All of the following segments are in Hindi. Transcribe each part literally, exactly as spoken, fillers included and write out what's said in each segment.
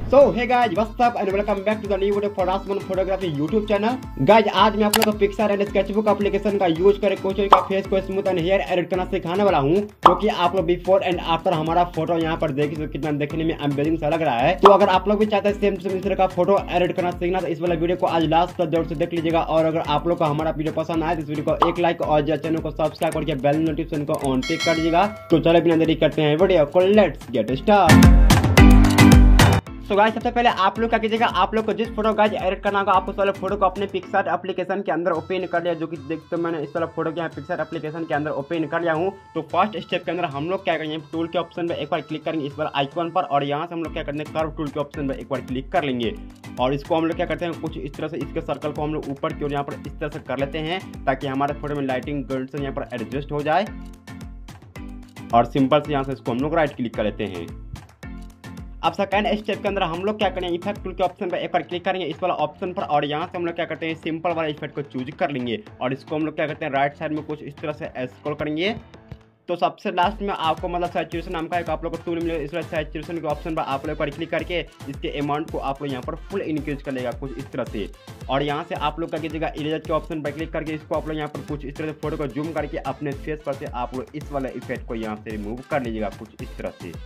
So hey guys what's up and welcome back to the new video for Aasman photography YouTube channel. Guys आज मैं आप लोगों को पिक्सार एंड स्केचबुक एप्लीकेशन का यूज करके कुछ का फेस को स्मूथ एंड हेयर एडिट करना सिखाने वाला हूं, क्योंकि आप लोग बिफोर एंड आफ्टर हमारा फोटो यहां पर देख सकते कितना देखने में अमेजिंग सा लग रहा है। तो अगर आप लोग भी चाहते हैं सेम टू सेम इस तरह का फोटो एडिट करना सीखना तो इस वाला वीडियो को आज लास्ट तक जरूर से देख लीजिएगा। और अगर आप लोग को हमारा वीडियो पसंद आए तो इस वीडियो को एक लाइक और चैनल को सब्सक्राइब करके बेल नोटिफिकेशन को ऑन टिक कर दीजिएगा। तो चलो बिना देरी करते हैं वीडियो को लेट्स गेट स्टार्ट। तो गाइस सबसे पहले आप लोग क्या कीजिएगा, आप लोग को जिस फोटो गाइस एडिट करना होगा आपको वाले फोटो को अपने पिक्सार्ट एप्लीकेशन के अंदर ओपन कर लिया, जो कि देखते मैंने इस वाला फोटो के यहाँ पिक्सार्ट एप्लीकेशन के अंदर ओपन कर लिया हूँ। तो फर्स्ट स्टेप के अंदर हम लोग क्या करेंगे, टूल के ऑप्शन पे एक बार क्लिक करेंगे इस बार आइकॉन पर, और यहाँ से हम लोग क्या करते हैं कर्व टूल के ऑप्शन पे एक बार क्लिक कर लेंगे। और इसको हम लोग क्या करते हैं कुछ इस तरह से इसके सर्कल को हम लोग ऊपर की ओर यहाँ पर इस तरह से कर लेते हैं, ताकि हमारे फोटो में लाइटिंग कंडीशन यहाँ पर एडजस्ट हो जाए। और सिंपल से यहाँ से इसको हम लोग राइट क्लिक कर लेते हैं। अब सेकंड स्टेप के अंदर हम लोग क्या करेंगे, इफेक्ट टूल के ऑप्शन पर एक बार क्लिक करेंगे इस वाला ऑप्शन पर, और यहाँ से हम लोग क्या करते हैं सिंपल वाला इफेक्ट को चूज कर लेंगे। और इसको हम लोग क्या करते हैं राइट साइड में कुछ इस तरह से स्क्रॉल करेंगे। तो सबसे लास्ट में आपको मतलब सैचुरेशन नाम का एक आप लोग को टूल मिलेगा, इस सैचुरेशन के ऑप्शन पर आप लोग पर क्लिक करके इसके अमाउंट को आप लोग यहाँ पर फुल इंक्रीज कर लेगा कुछ इस तरह से। और यहाँ से आप लोग क्या कीजिएगा इरेजर के ऑप्शन पर क्लिक करके इसको आप लोग यहाँ पर कुछ इस तरह से फोटो को जूम करके अपने फेस पर से आप लोग इस वाले इफेक्ट को यहाँ से रिमूव कर लीजिएगा कुछ इस तरह से।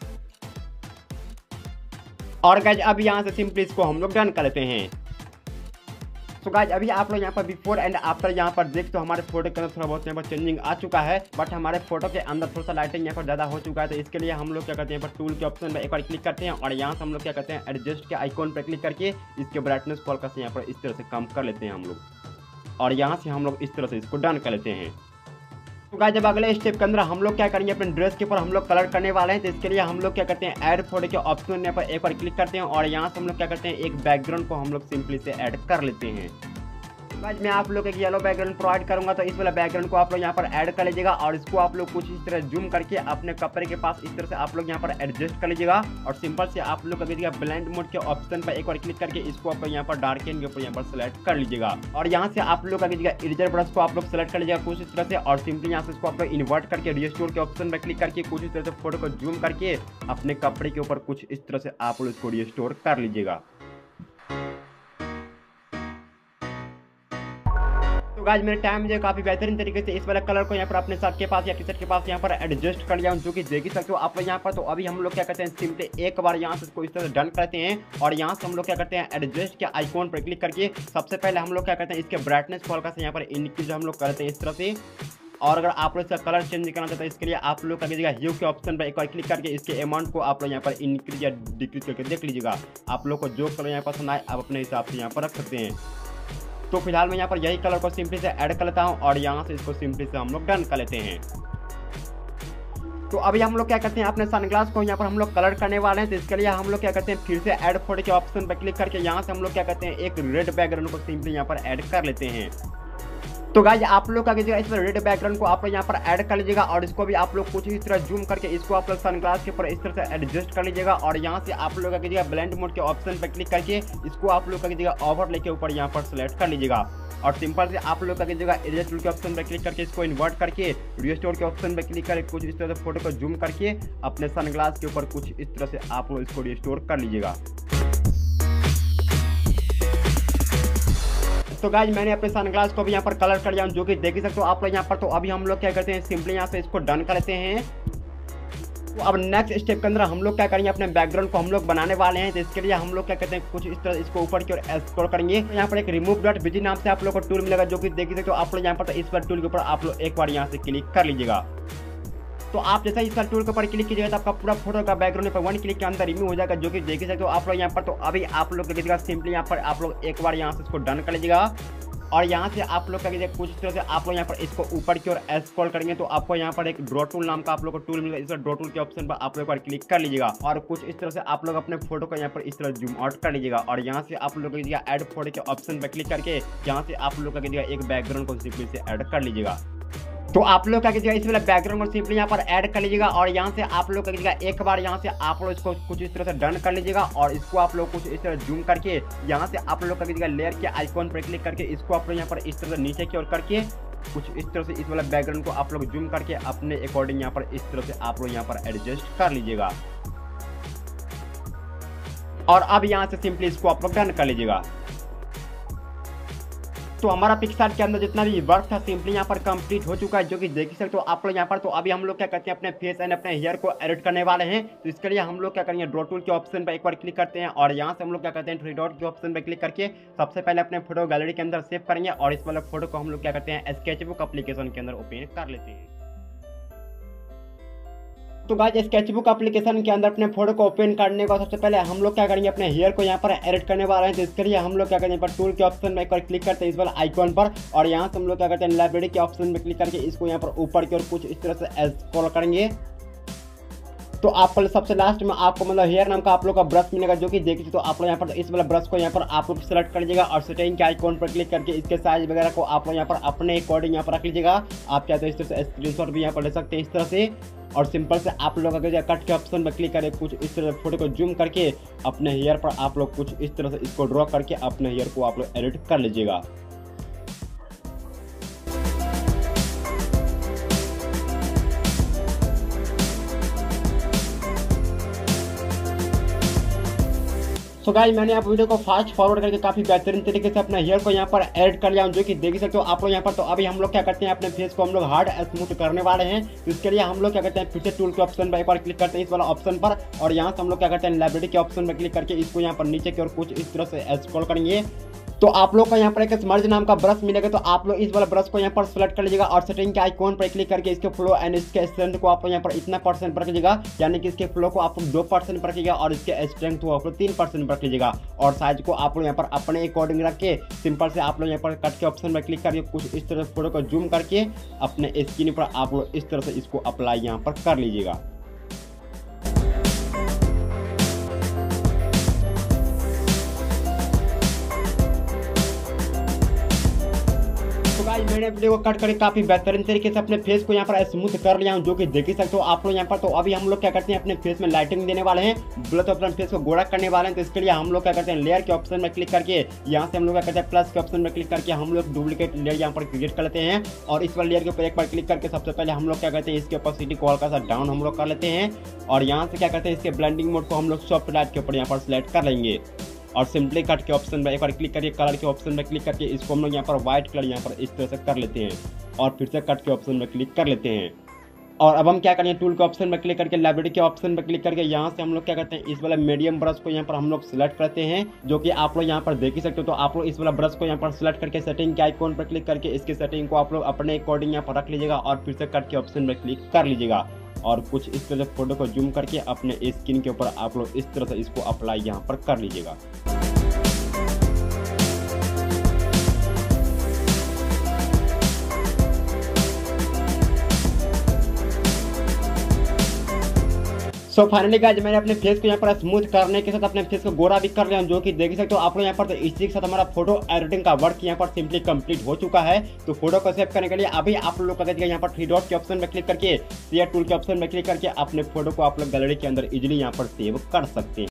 और गाइज अब यहाँ से सिंपली इसको हम लोग डन कर लेते हैं। तो गाइज अभी आप लोग यहाँ पर बिफोर एंड आफ्टर यहाँ पर देख तो हमारे फोटो के अंदर थोड़ा बहुत यहाँ पर चेंजिंग आ चुका है, बट हमारे फोटो के अंदर थोड़ा सा लाइटिंग यहाँ पर ज़्यादा हो चुका है। तो इसके लिए हम लोग क्या करते हैं यहाँ पर टूल के ऑप्शन पर एक बार क्लिक करते हैं, और यहाँ से हम लोग क्या करते हैं एडजस्ट के आइकॉन पर क्लिक करके इसके ब्राइटनेस फोकस यहाँ पर इस तरह से कम कर लेते हैं हम लोग। और यहाँ से हम लोग इस तरह से इसको डन कर लेते हैं। तो गाइस जब अगले स्टेप के अंदर हम लोग क्या करेंगे, अपने ड्रेस के ऊपर हम लोग कलर करने वाले हैं। तो इसके लिए हम लोग क्या करते हैं ऐड फोटो के ऑप्शन पर एक बार क्लिक करते हैं, और यहाँ से हम लोग क्या करते हैं एक बैकग्राउंड को हम लोग सिंपली से ऐड कर लेते हैं। गाइस मैं आप लोग एक येलो बैकग्राउंड प्रोवाइड करूंगा, तो इस वाला बैकग्राउंड को आप लोग यहाँ पर ऐड कर लीजिएगा। और इसको आप लोग कुछ इस तरह जूम करके अपने कपड़े के पास इस तरह से आप लोग यहाँ पर एडजस्ट कर लीजिएगा। और सिंपल से आप लोग कीजिएगा ब्लेंड मोड के ऑप्शन पर एक बार क्लिक करके इसको आप यहाँ पर डार्कन के ऊपर यहाँ पर सेलेक्ट कर लीजिएगा। और यहाँ से आप लोग कीजिएगा इरेजर ब्रश को आप लोग सेलेक्ट कर लीजिएगा कुछ इस तरह से, और सिंपली यहाँ से इसको आप लोग इन्वर्ट करके रिस्टोर के ऑप्शन पर क्लिक करके कुछ इस तरह से फोटो को जूम करके अपने कपड़े के ऊपर कुछ इस तरह से आप लोग इसको रिस्टोर कर लीजिएगा। तो गाइस मेरे टाइम मुझे काफी बेहतरीन तरीके से इस वाले कलर को यहाँ पर अपने शर्ट के पास या टी शर्ट के पास यहाँ पर एडजस्ट कर लिया हूँ, जो कि देख ही सकते हो आप लोग यहाँ पर। तो अभी हम लोग क्या करते हैं सिंपली एक बार यहाँ से इसको इस तरह से डन करते हैं, और यहाँ से हम लोग क्या करते हैं एडजस्ट के आइकॉन पर क्लिक करके सबसे पहले हम लोग क्या करते हैं इसके ब्राइटनेस हल्का से यहाँ पर इंक्रीज हम लोग करते हैं इस तरह से। और अगर आप लोग इसका कलर चेंज करना चाहते हैं इसके लिए आप लोग कर लीजिएगा ह्यू के ऑप्शन पर एक बार क्लिक करके इसके अमाउंट को आप लोग यहाँ पर इंक्रीज या डिक्रीज करके देख लीजिएगा। आप लोग को जो कलर यहाँ पसंद आए आप अपने हिसाब से यहाँ पर रख सकते हैं। तो फिलहाल मैं यहाँ पर यही कलर को सिंपली से ऐड कर लेता हूँ, और यहाँ से इसको सिंपली से हम लोग डन कर लेते हैं। तो अभी हम लोग क्या करते हैं अपने सनग्लास को यहाँ पर हम लोग कलर करने वाले हैं। तो इसके लिए हम लोग क्या करते हैं फिर से ऐड फोटो के ऑप्शन पर क्लिक करके यहाँ से हम लोग क्या करते हैं एक रेड बैकग्राउंड को सिंपली यहाँ पर ऐड कर लेते हैं। तो गाइस आप लोग क्या कीजिएगा इसमें रेड बैकग्राउंड को आप लोग यहाँ पर ऐड कर लीजिएगा, और इसको भी आप लोग कुछ इस तरह जूम करके इसको आप लोग सनग्लास के ऊपर इस तरह से एडजस्ट कर लीजिएगा। और यहाँ से आप लोग क्या कीजिएगा ब्लेंड मोड के ऑप्शन पर क्लिक करके इसको आप लोग क्या कीजिएगा ओवरले के ऊपर यहाँ पर सेलेक्ट कर लीजिएगा। और सिंपल से आप लोग क्या कीजिएगा इरेजर टूल के ऑप्शन पर क्लिक करके इसको इन्वर्ट करके रिस्टोर के ऑप्शन पर क्लिक करके कुछ इस तरह से फोटो को जूम करके अपने सनग्लास के ऊपर कुछ इस तरह से आप लोग इसको रिस्टोर कर लीजिएगा। तो गाइस मैंने अपने सनग्लास को भी यहाँ पर कलर कर लिया, जो कि देख ही सकते हो आप लोग यहाँ पर। तो अभी हम लोग क्या करते हैं सिंपली यहाँ से इसको डन कर लेते हैं। तो अब नेक्स्ट स्टेप के अंदर हम लोग क्या करेंगे अपने बैकग्राउंड को हम लोग बनाने वाले हैं। तो इसके लिए हम लोग क्या करते हैं कुछ इस तरह इसको ऊपर की ओर स्क्रॉल करेंगे। तो यहाँ पर एक रिमूव डॉट बिजी नाम से आप लोग को टूल मिलेगा, जो कि देख ही सकते हो आप लोग यहाँ पर। तो इस पर टूल के ऊपर आप लोग एक बार यहाँ से क्लिक कर लीजिएगा। तो आप जैसा इस टूल के ऊपर क्लिक कीजिएगा तो आपका पूरा फोटो का बैकग्राउंड पर वन क्लिक के अंदर रिमूव हो जाएगा, जो कि देख ही सकते हो आप लोग यहाँ पर। तो अभी आप लोग कीजिएगा सिंपली यहाँ पर आप लोग एक बार यहाँ से इसको डन कर लीजिएगा, और यहाँ से आप लोग क्या कीजिए कुछ तरह से आप लोग यहाँ पर इसको ऊपर की ओर स्क्रॉल करेंगे। तो आपको यहाँ पर एक ड्रॉ टूल नाम का आप लोग को टूल मिलेगा, इस ड्रॉ टूल के ऑप्शन पर आप लोग पर क्लिक कर लीजिएगा, और कुछ इस तरह से आप लोग अपने फोटो को यहाँ पर इस तरह जूम आउट कर लीजिएगा। और यहाँ से आप लोग कीजिएगा ऐड फोटो के ऑप्शन पर क्लिक करके यहाँ से आप लोग क्या कीजिएगा एक बैकग्राउंड को सिंपली से ऐड कर लीजिएगा। तो आप लोग क्या कीजिएगा इस वाला बैकग्राउंड को सिंपली यहाँ पर ऐड कर लीजिएगा, और यहाँ से आप लोग क्या कीजिएगा एक बार यहाँ से आप लोग इसको कुछ इस तरह से डन कर लीजिएगा। और इसको आप लोग कुछ इस तरह जूम करके यहाँ से आप लोग क्या कीजिएगा लेयर के आइकॉन पर क्लिक करके इसको आप लोग यहाँ पर इस तरह से नीचे की ओर करके कुछ इस तरह से इस वाला बैकग्राउंड को आप लोग जूम करके अपने अकॉर्डिंग यहाँ पर इस तरह से आप लोग यहाँ पर एडजस्ट कर लीजिएगा। और अब यहाँ से सिंपली इसको आप लोग डन कर लीजिएगा। तो हमारा पिक्सार्ट के अंदर जितना भी वर्क था सिंपली यहाँ पर कंप्लीट हो चुका है, जो कि देख ही सकते हो आप लोग यहाँ पर। तो अभी हम लोग क्या करते हैं, अपने फेस एंड अपने हेयर को एडिट करने वाले हैं। तो इसके लिए हम लोग क्या करेंगे, ड्रॉ टूल के ऑप्शन पर एक बार क्लिक करते हैं और यहाँ से हम लोग क्या करते हैं, थ्री डॉट के ऑप्शन पर क्लिक करके सबसे पहले अपने फोटो गैलरी के अंदर सेव करेंगे और इस वाले फोटो को हम लोग क्या करते हैं, स्केचबुक एप्लीकेशन के अंदर ओपन कर लेते हैं। तो गाइस स्केचबुक एप्लीकेशन के अंदर अपने फोटो को ओपन करने को सबसे पहले हम लोग क्या करेंगे, अपने हेयर को यहाँ पर एडिट करने वाले हैं। तो इसके लिए हम लोग क्या करेंगे, पर टूल के ऑप्शन में एक बार क्लिक करते हैं इस वाले आइकॉन पर और यहाँ से हम लोग क्या करते हैं, लाइब्रेरी के ऑप्शन में क्लिक करके इसको यहाँ पर ऊपर की ओर कुछ इस तरह से स्क्रॉल करेंगे। तो आप सबसे लास्ट में आपको मतलब हेयर नाम का आप लोग का ब्रश मिलेगा, जो कि देखिए। तो आप लोग यहाँ पर इस वाला ब्रश को यहाँ पर आप लोग सेलेक्ट कर लीजिएगा और सेटिंग के आइकॉन पर क्लिक करके इसके साइज वगैरह को आप लोग यहाँ पर अपने अकॉर्डिंग यहाँ पर रख लीजिएगा। आप क्या तो इस तरह से स्क्रीनशॉट भी यहाँ पर ले सकते हैं इस तरह से। और सिंपल से आप लोग अगर कट के ऑप्शन पर क्लिक करें, कुछ इस तरह फोटो को जूम करके अपने हेयर पर आप लोग कुछ इस तरह से इसको ड्रॉ करके अपने हेयर को आप लोग एडिट कर लीजिएगा। सो so गाइस मैंने आप वीडियो को फास्ट फॉरवर्ड करके काफी बेहतरीन तरीके से अपना हेयर को यहाँ पर ऐड कर लिया हूँ, जो कि देख सकते हो आप लोग यहाँ पर। तो अभी हम लोग क्या करते हैं, अपने फेस को हम लोग हार्ड स्मूथ करने वाले हैं। तो इसके लिए हम लोग क्या करते हैं, फिर से टूल के ऑप्शन पर एक बार क्लिक करते हैं इस वाला ऑप्शन पर और यहाँ से हम लोग क्या करते हैं, लाइब्रेरी के ऑप्शन पर क्लिक करके इसको यहाँ पर नीचे की ओर कुछ इस तरह से स्क्रॉल करेंगे। तो आप लोग को यहाँ पर एक स्मर्ज नाम का ब्रश मिलेगा। तो आप लोग इस वाला ब्रश को यहाँ पर सेलेक्ट कर लीजिएगा और सेटिंग के आइकॉन पर क्लिक करके इसके फ्लो एंड इसके स्ट्रेंथ को आप लोग यहाँ पर इतना परसेंट पर रखिएगा, यानी कि इसके फ्लो को आप लोग दो परसेंट पर रखिएगा और इसके स्ट्रेंथ को आप लोग तीन परसेंट पर रखिएगा। और साइज को आप लोग यहाँ पर अपने अकॉर्डिंग रख के सिंपल से आप लोग यहाँ पर कट के ऑप्शन पर क्लिक करके कुछ इस तरह फोटो को जूम करके अपने स्क्रीन पर आप लोग इस तरह से इसको अप्लाई यहाँ पर कर लीजिएगा। मैंने वीडियो को कट करके काफी बेहतरीन तरीके से अपने फेस को यहाँ पर स्मूथ कर लिया हूँ, जो कि देख ही सकते हो आप लोग यहाँ पर। तो अभी हम लोग क्या करते हैं, अपने फेस में लाइटिंग देने वाले हैं, बोले तो अपने फेस को गोरा करने वाले हैं। तो इसके लिए हम लोग क्या करते हैं, लेयर के ऑप्शन में क्लिक करके यहाँ से हम लोग क्या करते हैं, प्लस के ऑप्शन में क्लिक करके हम लोग डुप्लीकेट लेयर यहाँ पर क्रिएट कर लेते हैं और इस वाले लेयर के ऊपर एक बार क्लिक करके सबसे पहले हम लोग क्या करते हैं, इसके ऑपोसिटी को हल्का सा डाउन हम लोग कर लेते हैं और यहाँ से क्या करते हैं, इसके ब्लेंडिंग मोड को हम लोग सॉफ्ट लाइट के ऊपर यहाँ पर सिलेक्ट कर लेंगे और सिंपली कट के ऑप्शन में एक बार क्लिक करके कलर के ऑप्शन में क्लिक करके इसको हम लोग यहाँ पर व्हाइट कलर यहाँ पर इस तरह से कर लेते हैं और फिर से कट के ऑप्शन में क्लिक कर लेते हैं। और अब हम क्या करेंगे, टूल के ऑप्शन में क्लिक करके लाइब्रेरी के ऑप्शन पर क्लिक करके यहाँ से हम लोग क्या करते हैं, इस वाला मीडियम ब्रश को यहाँ पर हम लोग सिलेक्ट करते हैं, जो कि आप लोग यहाँ पर देख ही सकते हो। तो आप लोग इस वाला ब्रश को यहाँ पर सिलेक्ट करके सेटिंग के आइकॉन पर क्लिक करके इसकी सेटिंग को आप लोग अपने अकॉर्डिंग यहाँ पर रख लीजिएगा और फिर से कट के ऑप्शन में क्लिक कर लीजिएगा और कुछ इस तरह से फोटो को जूम करके अपने स्किन के ऊपर आप लोग इस तरह से इसको अप्लाई यहाँ पर कर लीजिएगा। सो फाइनली गाइस मैंने अपने फेस को यहाँ पर स्मूथ करने के साथ अपने फेस को गोरा भी कर लिया हूँ, जो कि देख सकते हो आप लोग यहाँ पर। तो इसी के साथ हमारा फोटो एडिटिंग का वर्क यहाँ पर सिंपली कंप्लीट हो चुका है। तो फोटो को सेव करने के लिए अभी आप लोग का यहाँ पर थ्री डॉट के ऑप्शन में क्लिक करके शेयर टूल के ऑप्शन में क्लिक करके अपने फोटो को आप लोग गैलरी के अंदर इजिली यहाँ पर सेव कर सकते हैं।